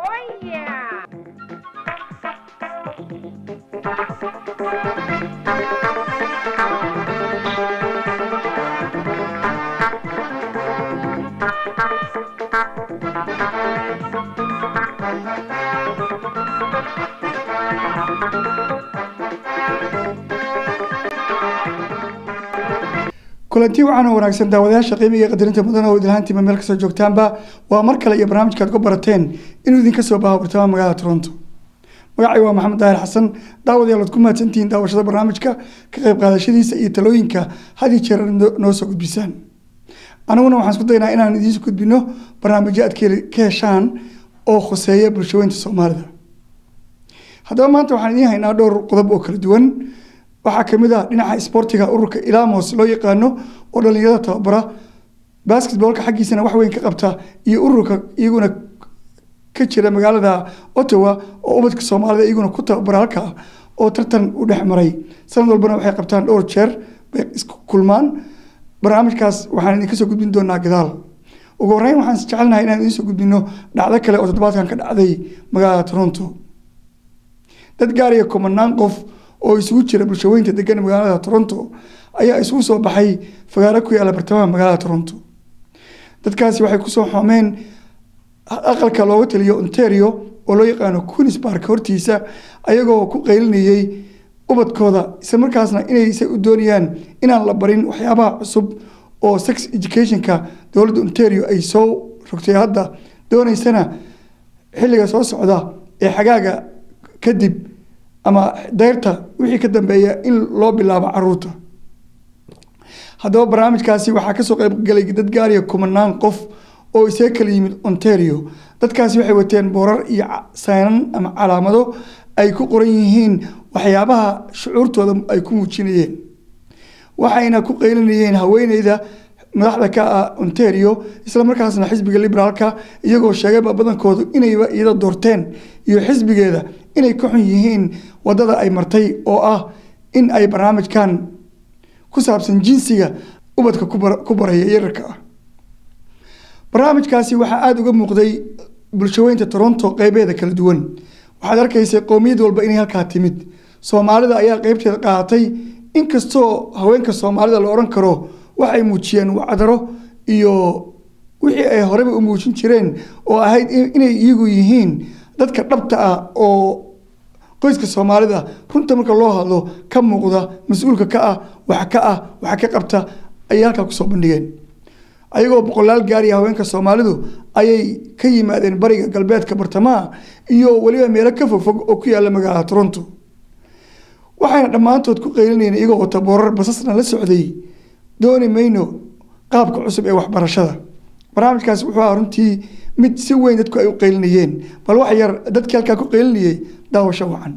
kulantii waxaan wanaagsan daawadayaasha qiimiga qadarinta mudan oo idilhaantii meel ka soo joogtaanba waa mar kale iyo barnaamijka aad ku barateen inuu idin ka soo baaho bartamaha magaalada Toronto magacaygu waa Maxamed Daahir Xasan daawadayaal ku mahadsantihiin daawashada barnaamijka ka qayb qaadashadiisa iyo talooyinka had iyo jeer noo soo gudbisaan anaguna waxaan isku daynaa inaan idin soo gudbino barnaamijyo aad ka heshaan oo khuseeya bulshooyinka Soomaalida haddaba maanta waxaan idin haynaa dhowr qodob oo kala duwan waxaa kamid ah dhinaca sportiga ururka Ilamos loo yaqaano oo dhalinyarada tababara basketballka xaqiisana wax weyn ka qabta iyo ururka iyaguna ka jira magaalada Ottawa oo ubadka Soomaalida iyaguna ku tababara halka oo tartan u dhexmaray sanad walbana waxay qabtaan dhowr jeer bay isku kulmaan barnaamijkaas waxaan idin ka soo gudbin doonaa gadaal ugu horeyn waxaan jecelnahay inaan idin soo gudbino dhacdo kale oo toddobaadkan ka dhacday magaalada Toronto dad gaariga kumanaan qof oo isugu jira bulshooyinka degan magaalada Toronto ayaa isugu soo baxay fagaaro ku yaala bartamaha magaalada Toronto dadkaasi waxay ku soo xoomeen aqalka looga taliyo Ontario oo loo yaqaano Queen's Park hortiisa ayagoo ku qeylinayay ubadkooda isla markaasna inay u doonayaan inaan la barin waxyaabaha cusub oo sex education-ka dowladda Ontario ay soo rogtay hadda doonaysana xilliga soo socda ee xagaaga kadib ama deyrta wixii ka dambeeya in loo bilaabo caruurta haddaba barnaamijkaasi waxaa ka soo qayb galay dad gaariga kumanaan qof oo isaga kala yimid Ontario dadkaasi waxay wateen boorar iyo saynan ama calaamado ay ku qoran yihiin waxyaabaha shucuurtooda ay ku muujinayeen waxayna ku qeylinayeen haweeneyda madaxda ka ah Ontario isla markaasna xisbiga liberaalka iyagoo sheegay badankoodu inay iyada doorteen iyo xisbigeeda inay ka xun yihiin wadada ay martay oo ah in ay barnaamijkan ku saabsan jinsiga ubadka ku baraya yararka ah barnaamijkaasi waxa aad uga muuqday bulshooyinka Toronto qaybeeda kala duwan waxaad arkaysay qoomiyad walba inay halka timid Soomaalida ayaa qaybteeda qaadatay inkastoo haweenka Soomaalida la oran karo waxay muujiyeen wacdaro iyo wixii ay horeba u muujin jireen oo ahayd inay iyagu yihiin dadka dhabta ah oo qoyska Soomaalida runta marka loo hadlo ka muuqda mas'uulka ka ah waxa ka qabta ay halka ku soo bandhigeen ayagoo boqolaal gaari haweenka Soomaalidu ayay ka yimaadeen bariga galbeedka bartamaha iyo waliba meelo ka fog oo ku yaala magaalada Toronto waxayna dhamaantood ku qeylinayeen iyagoo wata boorar basasna la socday dooni mayno qaabka cusub ee waxbarashada barnaamijkaas wuxuu ahaa runtii mid si weyn dadku ay u qeylinayeen bal wax yar dadkii halka ku qeylinayay daawasho wacan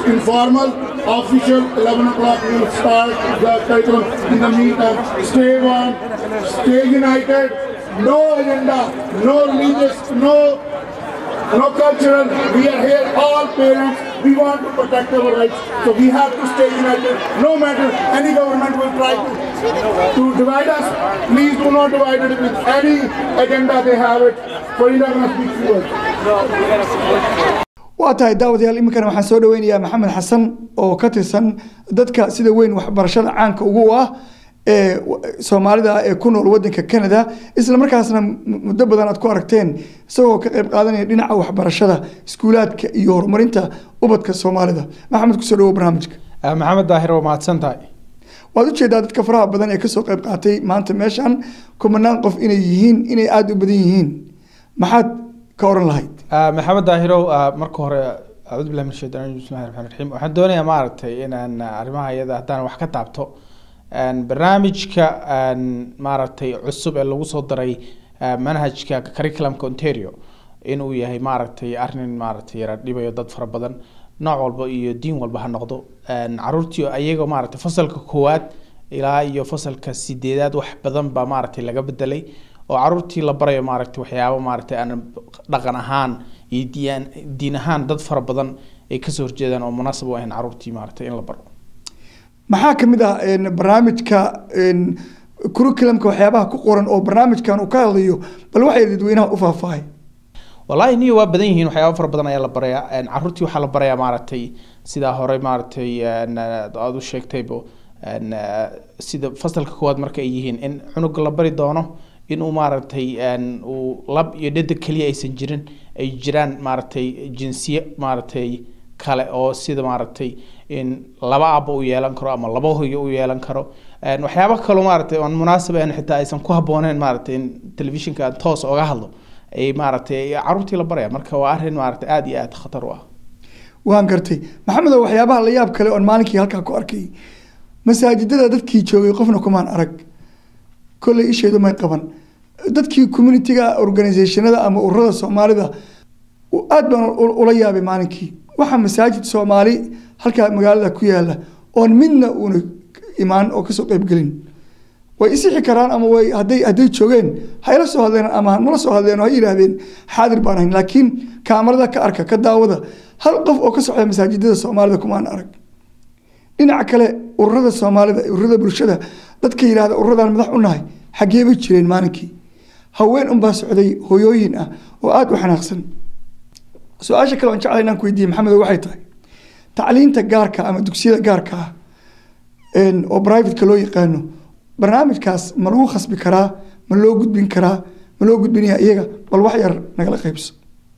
informal, official. 11 o'clock we will start the curriculum. In the meantime, stay warm, stay united. No agenda, no religious, no cultural. We are here, all parents. We want to protect our rights, so we have to stay united. No matter any government will try to divide us. Please do not divide it with any agenda they have it. Farida must be clear. waa tahay daawadayaal iminkana waxaan soo dhaweynayaa maxamed xasan oo ka tirsan dadka sida weyn waxbarashada caanka ugu ah ee Soomaalida ee ku nool wadanka Canada isla markaasna muddo badan aad ku aragteen isagoo ka qayb qaadanaya dhinaca waxbarashada iskuulaadka iyo horumarinta ubadka Soomaalida maxamed ku soo dhawo barnaamijka maxamed daahir oo mahadsantahay waad u jeedaa dadka faraha badan ee ka soo qayb qaatay maanta meeshan kumanaan qof inay aad u badan yihiin maxaad ka oran lahayd maxamed daahir oo marka hore aad bilaw min shaytaan bismillaahir rahmaanir rahiim waxaan doonayaa maaragtay inaan arrimaha iyada hadaan wax ka taabto barnaamijka maaragtay cusub ee lagu soo daray manhajka curriculumka Ontario inuu yahay maaragtay arrin maaragtay yara dhibayo dad fara badan nooc walba iyo diin walba ha noqdo caruurtii ayaga maaragtay fasalka koowaad ilaa iyo fasalka 8aad wax badan ba maaragtay laga bedelay oo caruurtii la barayo maaragtay waxyaabo maaragtay aan dhaqan ahaan iyo diin ahaan dad fara badan ay ka soo horjeedaan oo munaasab u ah in caruurtii maaragtay in la baro maxaa kamid ah barnaamijka curriculumka waxyaabaha ku qoran oo barnaamijkan uu ka hadlayo bal waxay dadweynaha u faahfaahay wallahi niyo waa badan yihiin waxyaabo fara badan ayaa la barayaa caruurtii waxa la barayaa maaragtay sida hore maaragtay aad u sheegtaybo sida fasalka koowaad marka ay yihiin in cunug la bari doono inuu maaragtay uu lab iyo dhedeg kaliya aysan jirin ay jiraan maaragtay jinsiye maaragtay kale oo sida maaragtay in laba aabo u yeelan karo ama laba hooyo u yeelan karo waxyaabo kale maaragtay aan munaasab ah xitaa aysan ku habooneen maaragtay in televisionka toos uga hadlo ay maaragtay caruurtii la baraya marka waa arrin maaragtay aad iyo aad khatar u ah waan gartay maxamed waxyaabaha la yaab kale oo maalinkii halka ku arkay masaajidada dadkii joogay qofna kumaan arag kulay isheedu may qaban dadkii community-ga organizationada ama ururada Soomaalida aad baan ula yaabay maalinkii waxa masaajid Soomaali halka magaalada ku yaala oo midna uu imaan oo ka soo qayb galin way isixi karaan ama way haday joogeen hayla soo hadleen ama nala soo hadleen oo ay yiraahdeen xaadir baan ahayn laakiin kaamarada ka arka ka daawada hal qof oo ka socda masaajidada Soomaalida kumaan arag dhinaca kale ururada Soomaalida ururada bulshada dadka yiraahdo ururadan madax u nahay xagee bay jireen maalinkii haween baa socday hooyooyin ah oo aad u xanaaqsan su'aasha kale aan jeclahay inaan ku weydiiyo maxamed waxay tahay tacliinta gaarka ama dugsiyada gaarka ah oo private loo yaqaano barnaamijkaas ma lagu khasbi karaa ma loo gudbin karaa ma loo gudbinayaa iyaga bal wax yar nagala qaybso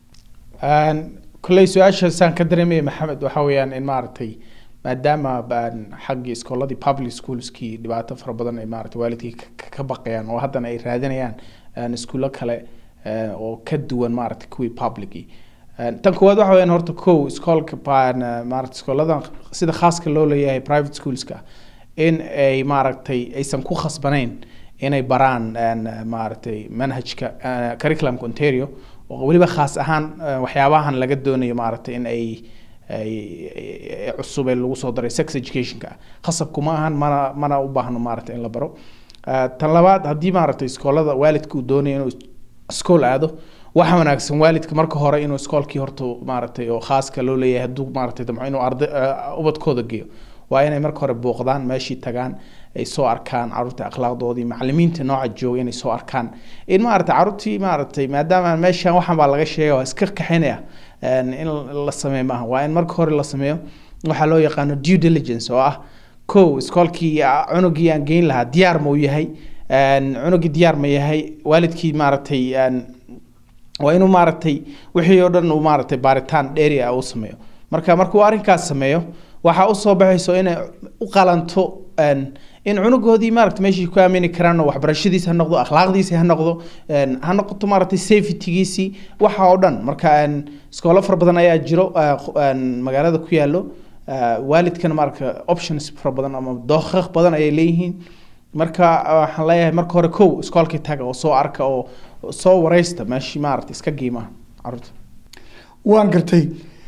kulay su'aasha saan ka dareemay maxamed waxa weeyaan in maaragtay maadaama baan xagga iskooladii public schoolskii dhibaato fara badan ay maaragtay waalidkii ka baqayaan oo haddana ay raadinayaan iskuulo kale oo ka duwan maaragtay kuwii publicii tan koowaad waxa weeyaan horta kow iskoolka maaragtay iskooladan sida khaaska loo leeyahay private schoolska in ay maaragtay aysan ku khasbanayn inay baraan maaragtay manhajka curriculumka Ontario oo waliba khaas ahaan waxyaabahan laga doonayo maaragtay in ay cusub ee lagu soo daray sex educationka khasabku ma ahan mana u baahno maaragtay in la baro tan labaad haddii maaragtay iskoolada waalidku doonayo inuu iskool aado waxa wanaagsan waalidka marka hore inuu iskoolkii horta maaragtay oo khaaska loo leeyahay hadduu maaragtay damco inuu arday ubadkooda geeyo waa inay marka hore booqdaan meeshii tagaan ay soo arkaan caruurta akhlaaqdoodii macallimiinta nooca jooga inay soo arkaan in maaragtay caruurtii maaragtay maadaama meeshan waxan baa laga sheegay waa iska kaxinaya in la sameeyo maaha waa in marka hore la sameeyo waxa loo yaqaano due diligence oo ah kow iskoolkii cunugii aan geyn lahaa diyaar ma u yahay cunugii diyaar ma yahay waalidkii maaragtay waa inuu maaragtay wixii oo dhan uu maaragtay baaritaan dheeri ah uu sameeyo markuu arrinkaas sameeyo waxa u soo baxayso inay u qalanto in cunugoodii maaragtay meeshii ku aamini karaan oo waxbarashadiisa ha noqdo akhlaaqdiisa ha noqoto maaragtay safetygiisii waxa oo dhan marka iskoolo fara badan ayaa jiro magaalada ku yaalo waalidkana maaragta options fara badan ama dooqaq badan ayay leeyihiin marka waxaan leeyahay marka hore kow iskoolkii taga oo soo arka oo soo wareysta meeshii maaragtay iska qiimaha caruurta waan gartay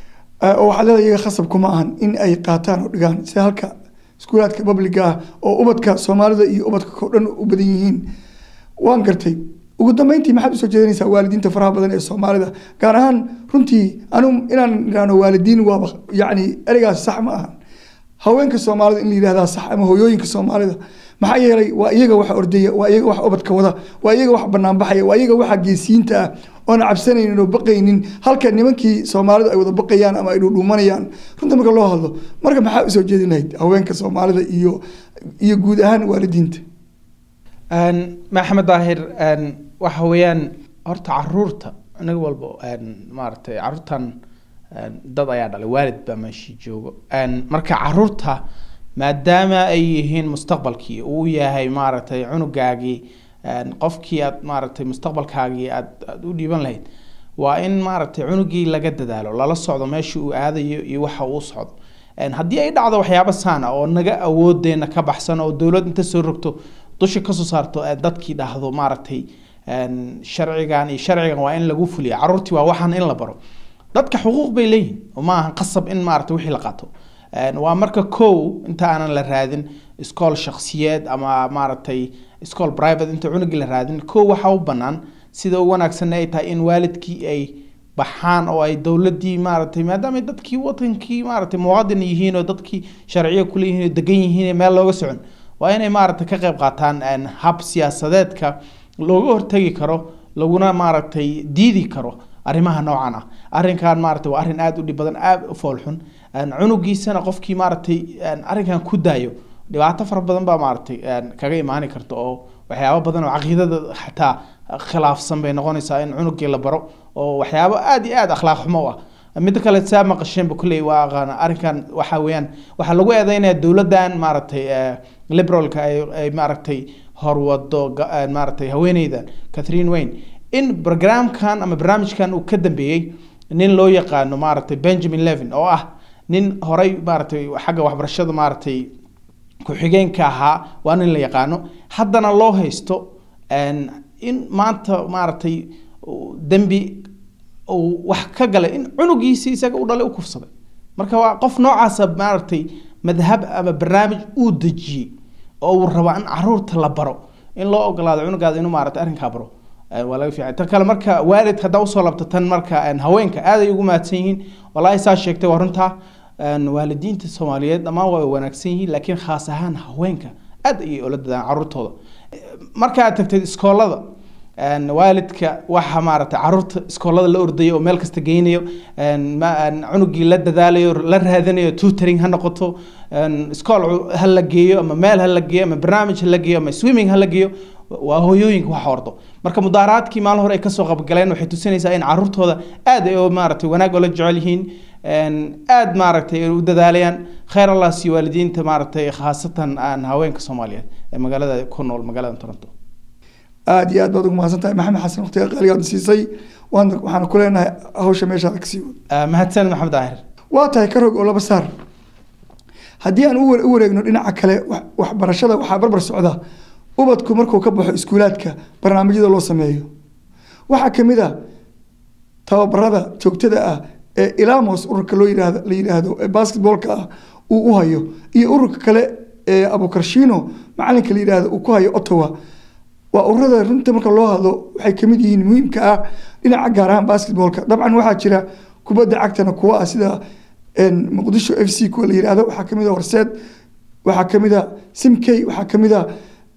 oo waxaa leedahay iyaga khasab kuma ahan in ay qaataan oo dhigaan sida halka iskuulaadka publiga ah oo ubadka soomaalida iyo ubadka oo dhan u badan yihiin waan gartay ugu dambeyntii maxaad usoo jeedinaysaa waalidiinta faraha badan ee soomaalida gaar ahaan runtii anu inaan idhaahno waalidiin waa yacni ereygaas sax ma ahan haweenka soomaalida in la yidhahdaa sax ama hooyooyinka soomaalida maxaa yeelay waa iyaga wax ordaya waa iyaga wax ubadka wada waa iyaga wax banaan baxaya waa iyaga waxa geesiinta ah oon cabsanaynin oo baqaynin halka nimankii soomaalidu ay wada baqayaan ama ay dhuumanayaan runta marka loo hadlo marka maxaa usoo jeedin lahayd haweenka soomaalida iyo guud ahaan waalidiinta maxamed daahir waxa weeyaan horta caruurta aniga walba maaragtay caruurtan dad ayaa dhalay waalid baa meeshii joogo marka caruurta maadaama ay yihiin mustaqbalkii uu yahay maaragtay cunugaagii qofkii aad maaragtay mustaqbalkaagii aad u dhiiban lahayd waa in maaragtay cunugii laga dadaalo lala socdo meeshii uu aadayo iyo waxa uu socdo haddii ay dhacdo waxyaabo saana oo naga awoodeena ka baxsan oo dowlad inta soo rogto dusha ka soo saarto dadkii dhahdo maaragtay sharcigan iyo sharcigan waa in lagu fuliyo caruurtii waa waxaan in la baro dadka xuquuq bay leeyihiin oo ma aha qasab in maaragtay wixii la qaato waa marka kow inta aanan la raadin iskool shakhsiyeed ama maaragtay iskool private inta cunugii la raadin kow waxa u bannaan sida ugu wanaagsan ay tahay in waalidkii ay baxaan oo ay dowladdii maaragtay maadaama dadkii wadankii maaragtay muwaadin yihiin oo dadkii sharciyo ku leeyihiin oo degan yihiin meel looga socon waa inay maaragtay ka qayb qaataan hab siyaasadeedka looga hortagi karo laguna maaragtay diidi karo arrimaha noocan ah arrinkan maaragtay waa arrin aad u dhib badan aad u foolxun cunugiisana qofkii maaragtay arrinkan ku daayo dhibaato fara badan baa maaragtay kaga imaani karta oo waxyaabo badan oo caqiidada xataa khilaafsan bay noqonaysaa in cunugii la baro oo waxyaabo aad iyo aad akhlaaq xumo ah mid kale saa maqasheenba kulley waa aqaan arrinkan waxa weeyaan waxaa lagu eedeynaya dowladdan maaragtay liberalka ay maaragtay horwado maaragtay haweeneydan Catherine Wayne in programkan ama barnaamijkan uu ka dambeeyay nin loo yaqaano maaragtay Benjamin Levin oo ah nin horay maaragtay xagga waxbarashada maaragtay ku xigeenka ahaa waa nin la yaqaano haddana loo haysto in maanta maaragtay dambi uu wax ka galay in cunugiisii isaga u dhalay u kufsaday marka waa qof noocaas maaragtay madhab ama barnaamij uu dejiyey oo uu rabaa in caruurta la baro in loo ogolaado cunugaada inuu maaragtay arrinkaa baro waa laga fiican tan kale marka waalid hadda usoo labto tan marka haweenka aad ay ugu mahadsan yihiin wallaahi saa sheegtay waa runtaa waalidiinta Soomaaliyeed dhammaan way wanaagsan yihiin laakiin khaas ahaan haweenka aad ay ula dadaan caruurtooda marka aad tagtay iskoolada waalidka waxa maaragtay caruurta iskoolada la ordayo oo meel kasta geynayo cunugii la dadaalayo la raadinayo tutoring ha noqoto iskool ha la geeyo ama meel ha la geeyo ama barnaamij ha la geeyo ama swimming ha la geeyo waa hooyooyinka wax ordo marka mudaaraadkii maalin hore ay ka soo qabgaleen waxay tusinaysaa in caruurtooda aad ay maaragtay wanaag oo la jecel yihiin aad maaragtay u dadaalayaan khayr allah si waalidiinta maaragtay khaasatan haweenka Soomaaliyeed ee magaalada ku nool magaalada Toronto aad iyo aad baad ugu mahadsantahay maxamed xasan waqtiga qaaligaad siisay waxaan ku leenahay hawsha meesha ka sii wad mahadsan maxamed daahir waa tahay ka rog oo laba saar haddii aan u wareegno dhinaca kale waxbarashada waxaa barbar socda ubadku markuu ka baxo iskuulaadka barnaamijyada loo sameeyo waxaa kamid ah tababarada joogtada ah ee Ilamos ururka la yiraahdo ee basketballka ah uu u hayo iyo ururka kale ee Abukarshino macalinka la yiraahdo uu ku hayo Ottawa waa ururada runta marka loo hadlo waxay kamid yihiin muhiimka ah dhinaca gaar ahaan basketballka dabcan waxaa jira kubadda cagtana kuwa ah sida Muqdisho FC kuwa la yiraahdo waxaa kamid ah Horseed waxaa kamid ah Simkey waxaa kamid ah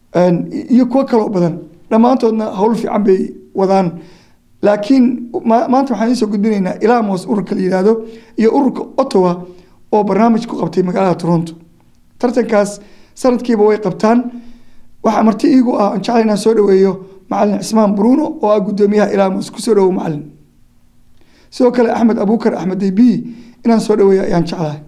iyo kuwa kale oo badan dhamaantoodna hawl fiican bay wadaan laakiin maanta waxaan soo gudbinaynaa Ilamos ururka la yiraahdo iyo ururka Ottawa oo barnaamij ku qabtay magaalada Toronto tartankaas sanadkiiba way qabtaan waxa marti iigu ah aan jeclahay inaan soo dhaweeyo macallin Cismaan Bruno oo ah gudoomiyaha Ilamos ku soo dhawo macallin sidoo kale Axmed Abuukar Axmed Debi inaan soo dhaweeyo ayaan jeclahay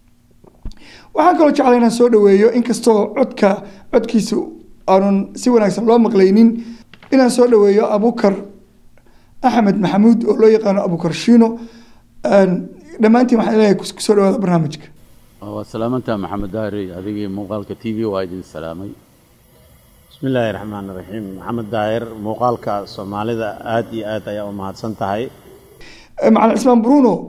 waxaan kaloo jeclahay inaan soo dhaweeyo inkastoo codkiisu aanan si wanaagsan loo maqlaynin inaan soo dhaweeyo Abuukar Axmed Maxamuud oo loo yaqaan Abukarshino dhamaantiin waxaan leeyahay ku soo dhawaada barnaamijka waa salaamanta maxamed daahir adigii muuqaalka TV waa idin salaamay bismillaahir rahmaanir rahiim maxamed daahir muuqaalka Soomaalida aad iyo aad ayaa u mahadsan tahay macallin Cismaan Bruno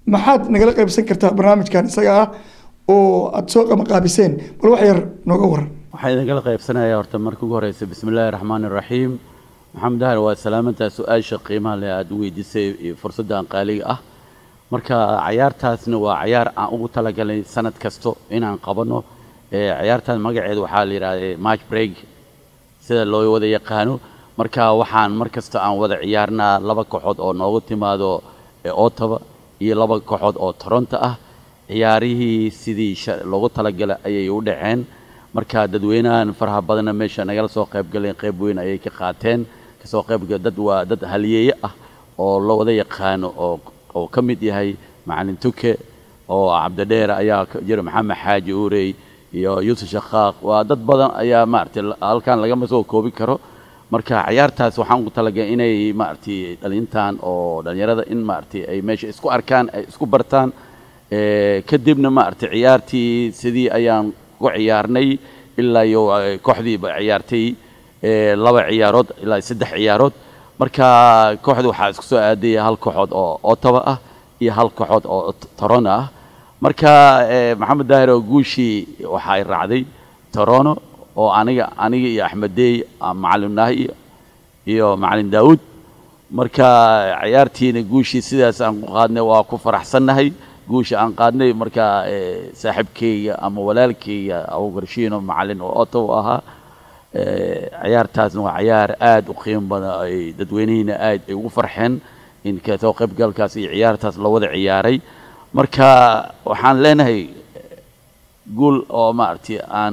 maxaad nagala qaybsan kartaa barnaamijkan isaga ah oo aad soo qamaqaabiseen bal wax yar nooga waran waxaa idin qaybsanayaa horta marka ugu horeysa bismillaahi raxmaani raxiim maxamed dahir waa salaamantaa su-aasha qiimaha leh aad weydiisay fursaddan qaaliga ah marka ciyaartaasna waa ciyaar aan ugu talagalay sanad kasto inaan qabano ciyaartan magaceedu waxaa la yiraahdaa match break sida loo wada yaqaano marka waxaan markasta aan wada ciyaarnaa laba kooxood oo noogu timaado Ottawa iyo laba kooxood oo Toronto ah ciyaarihii sidii loogu talagalay ayay u dhaceen marka dadweynahan faraha badan meesha nagala soo qayb galeen qayb weyn ayay ka qaateen ka soo qayb dad haliyeeye ah oo loo wada yaqaano oo ka mid yahay macallin Tuke oo Cabdidheer ayaa jira Maxamed Xaaji Uurey iyo Yuusuf Shaqaaq waa dad badan ayaa maartay halkan laga soo koobi karo marka ciyaartaas waxaan ugu talagalay inay maartay dhalintaan oo dhalinyarada in maartay ay meesha isku arkaan ay isku bartaan kadibna maartay ciyaartii sidii ayaan ku ciyaarnay ilaa iyo kooxdii ciyaartay laba ciyaarood ilaa saddex ciyaarood marka kooxdu waxaa isku soo aaday hal kooxood oo Ottawa ah iyo hal kooxood oo Toronto ah marka maxamed daahir oo guushii waxay raacday Toronto oo aniga iyo Axmed Dey macallin Naahi iyo macallin Daawud marka ciyaartiina guushii sidaas aan ku qaadnay waa ku faraxsanahay guusha aan qaadnay marka saaxiibkeyga ama walaalkeyga Abu Garshiino macallin oo Ottawa ahaa ciyaartaasna waa ciyaar aad u qiimo badan ay dadweynaheena aad ay ugu farxeen in ka soo qaybgalkaas iyo ciyaartaas la wada ciyaaray marka waxaan leenahay gool oo maartay aan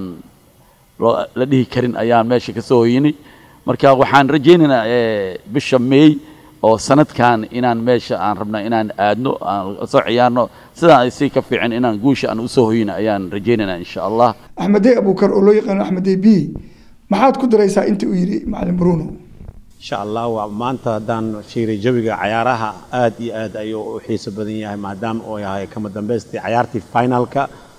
la dhihi karin ayaan meesha ka soo hoyinay marka waxaan rajaynaynaa bisha May oo sanadkan inaan meesha aan rabnaa inaan aadno aan soo ciyaarno sidaan ay si ka fiican inaan guusha aan u soo hoyino ayaan rajaynaynaa insha Allah Axmed Dey Abuukar oo loo yaqaan Axmed Dey B maxaad ku daraysaa inta uu yiri macallin Bruno insha Allah waa maanta hadaan fiiray jawiga ciyaaraha aad iyo aad ayuu u xiiso badan yahay maadaama uu yahay kama dambeystii ciyaartii finalka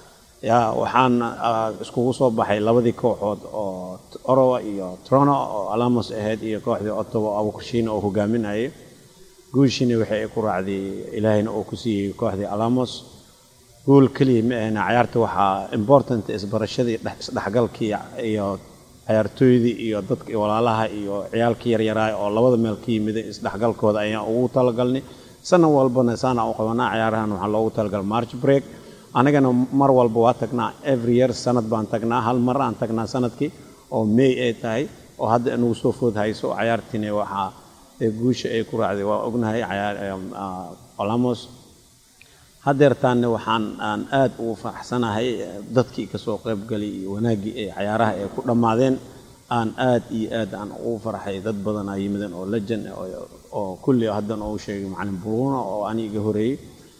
waxaan iskugu soo baxay labadii kooxood oo Ottawa iyo Toronto oo Alamos ahayd iyo kooxdii Ottawa Abu Garshiino oo hogaaminayay guushina waxay ku raacday Ilaahayna oo ku siiyay kooxdii Alamos gool kaliya ma ahna ciyaarta waxaa important isbarashadii isdhexgalkii iyo ciyaartooydii iyo dadka walaalaha iyo ciyaalkii yaryaraay oo labada meel ka yimid isdhexgalkooda ayaan ugu talagalnay sanad walbana saana u qabanaa ciyaarahan waxaa loogu talagalay match break anagana mar walba waa tagnaa every year sanad baan tagnaa hal mar aan tagnaa sanadkii oo May ay tahay oo hadda inagu soo food hayso ciyaartiina waxaa guusha ay ku raacday waa ognahay ciyaar Alamos hadeertaanna waxaan aan aad ugu faraxsanahay dadkii ka soo qayb galay iyo wanaagii ay ciyaaraha ay ku dhamaadeen aan aad iyo aad aan ugu farxay dad badan ay yimideen oo legend oo kulli haddan oo sheegay macallin Bruno oo aniga horeeyay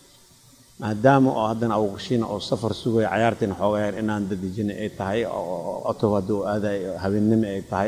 maadaama oo haddana Abu Garshiino oo safar sugay ciyaartina xoogaa inaan dadijin ay tahay oo Ottawa doo aaday habeenimo ay tahay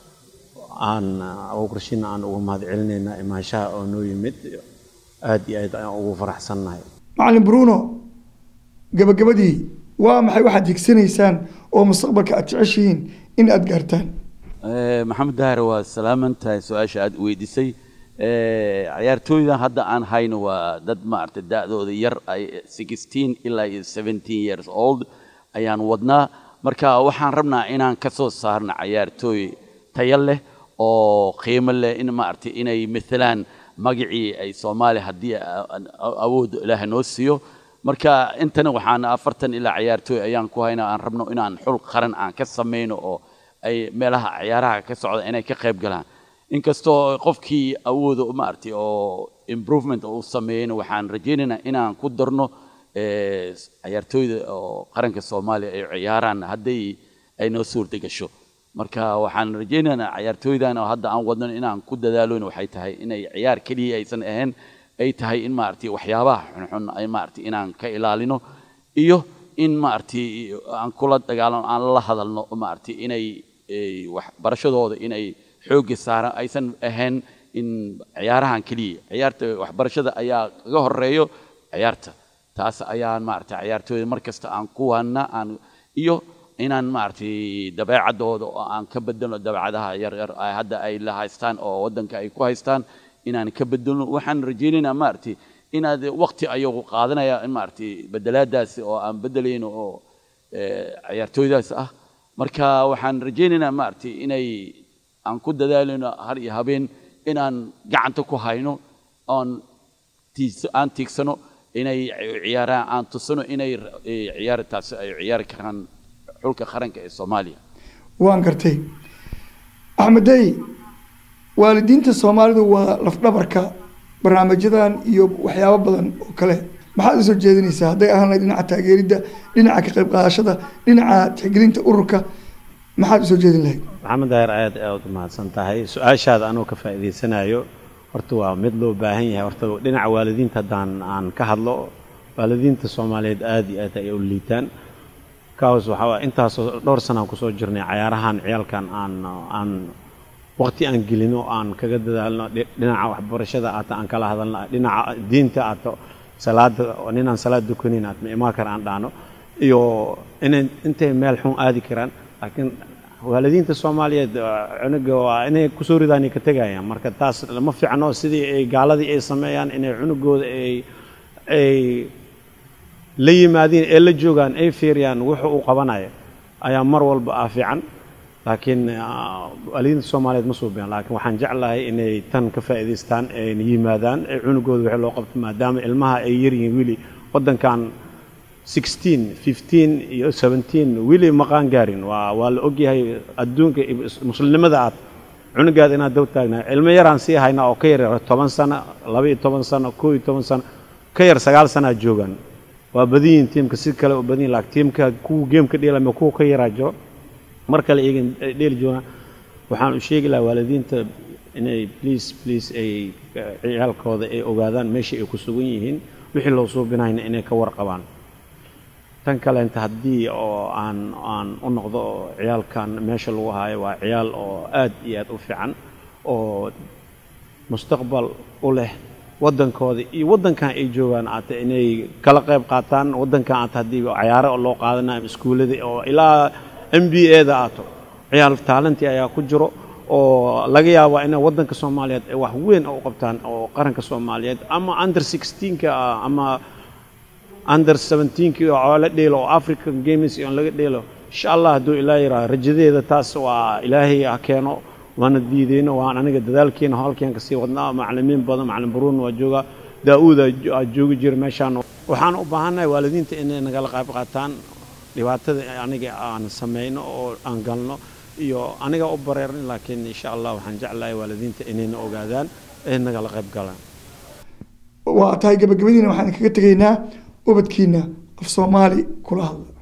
aan Abu Garshiino aan ugu mahadcelinayna imaanshaha oo noo yimid aad iyo aad aan ugu faraxsanahay macallin Bruno gabagabadii waa maxay waxaad higsanaysaan oo mustaqbalka aad jeceshihiin in aad gaartaan maxamed daahir waa salaamantahay su-aasha aad weydiisay ciyaartooyda hadda aan hayno waa dad maartay da'dooda yar ay 16 ilaa 17 years old ayaan wadnaa marka waxaan rabnaa inaan ka soo saarno ciyaartooy tayo leh oo qiimo leh in maartay inay midalaan magacii ay Soomaali hadii awood Ilaahay noo siiyo marka intana waxaan 40 ilaa ciyaartooy ayaan ku haynaa aan rabno inaan xul qaran aan ka sameeyno oo ay meelaha ciyaaraha ka socda inay ka qayb galaan inkastoo qofkii awood u maartay oo improvement uu sameeyay waxaan rajaynaynaa inaan ku darno ciyaartooyda oo qaranka Soomaaliya ay ciyaaraan hadii ay noo suurta gasho marka waxaan rajaynaynaa ciyaartooydan oo hadda aan wadno inaan ku dadaaloon waxay tahay inay ciyaar kaliya aysan ahayn ay tahay in maartay waxyaabaha xun ay maartay inaan ka ilaalino iyo in maartay aan kula dagaalano aan la hadalno maartay inay wax barashadooda inay xoog saaran aysan ahayn in ciyaarahan kaliya ciyaarta wax barashada ayaa kaga horeeyo ciyaarta taas ayaan maartay ciyaartooyda markasta aan ku wana aan iyo inaan maartay dabeecadooda oo aan ka bedelo dabeecadaha yar hadda ay la haystaan oo wadanka ay ku haystaan inaan ka bedelo waxaan rajaynaynaa maartay inaad waqti ayagu qaadanaya in maartay bedelaadaas oo aan bedelayno oo ciyaartooydaas ah marka waxaan rajaynaynaa maartay inay aan ku dadaalino har iyo habeen inaan gacanta ku hayno aan tiigsano inay ciyaaraan aan tusano inay ciyaartaas ay ciyaar karaan xulka qaranka ee Soomaaliya waan gartay Axmedey waalidiinta Soomaalidu waa laf dhabarka barnaamijyadan iyo waxyaabo badan oo kale maxaad soo jeedinaysaa haday ahaan dhinaca taageerida dhinaca ka qayb qaadashada dhinaca tixgelinta ururka maxaad soo jeedin lahayd maxamed daahir aad u mahadsan tahay su'aashaada anoo ka faa'iideysanayo horta waa mid loo baahan yahay horta dhinaca waalidiinta hadaan aan ka hadlo waalidiinta Soomaaliyeed aad iyo aad ay u liitaan kaas waxa intaas dhowr sano ku soo jirnay ciyaarahan ciyalkan aan waqti aan gelino aan kaga dadaalno dhinaca waxbarashada aan kala hadalno dhinaca diinta salaada inaan salaad dukanina ma karaan dhaano iyo intay meel xun aadi karaan laakiin waalidiinta Soomaaliyeed cunuga waa inay ku soo ridaan ka tagayaan marka taas lama fiicno sidii ay gaaladii ay sameeyaan inay cunugooda ay la yimaadeen ee la joogan ay fiiriyaan wuxuu u qabanayo ayaa mar walba fiican laakiin waalidiinta Soomaaliyeed ma soo bixin laakiin waxaan jeclahay inay tan ka faa'iideystaan ay yimaadaan ay cunugooda wixii loo qabto maadaama ilmaha ay yar yihiin wili wadankan 16 15 iyo 17 wili maqaan gaarin waa la ogyahay adduunka muslimnimada cunugaad inaad daw taagnaa ilmo yaraan sii hayna oo ka yar 10 sano 12 sano 11 sano ka yar 9 sano joogan waa badiyeen teamka si kale u badiyeen laakiin teamka ku game-ka dheelama ku ka yaraajo marka la eegin dheel joogan waxaan u sheegi lahaa waalidiinta inay please ay ciyaalkooda ay ogaadaan meesha ay ku sugan yihiin wixii loo soo binayna inay ka warqabaan tan kale inta haddii oo aan u noqdo ciyaalkan meesha lagu haayo waa ciyaal oo aad iyo aad u fiican oo mustaqbal u leh wadankooda iyo wadankan ay joogaan aad inay kala qayb qaataan wadankan aad haddii ciyaaro loo qaadanayo iskuulada oo ilaa MBA-da aato ciyaal talent ayaa ku jiro oo laga yaabo in wadanka Soomaaliyeed ay wax weyn u qabtaan oo qaranka Soomaaliyeed ama under 16ka ama under 17 oo la dheelo African Games oo laga dheelo insha Allah haduu Ilaahay rajadeeda taas waa Ilaahay keeno waana diideyno waan aniga dadaalkeena halkeen ka sii wadnaa macallimiin badan macallin Baruun waa jooga Daawud joogi jir meeshaan waxaan u baahanahay waalidiinta inay nagala qayb qaataan dhibaatada aniga aan sameeyno oo aan galno iyo aniga u bareerin laakiin insha Allah waxaan jeclahay waalidiinta inay ogaadaan ee nagala qayb galaan waa tahay gabagabadiina waxaan kaga tageynaa ubadkiina af Soomaali kula hadla